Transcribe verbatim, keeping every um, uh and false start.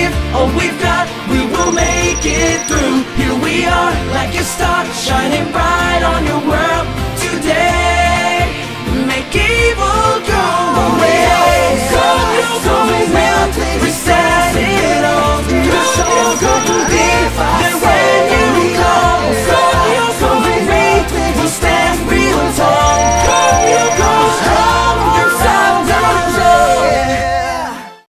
give all we've got, we will make it through. Here we are, like a star.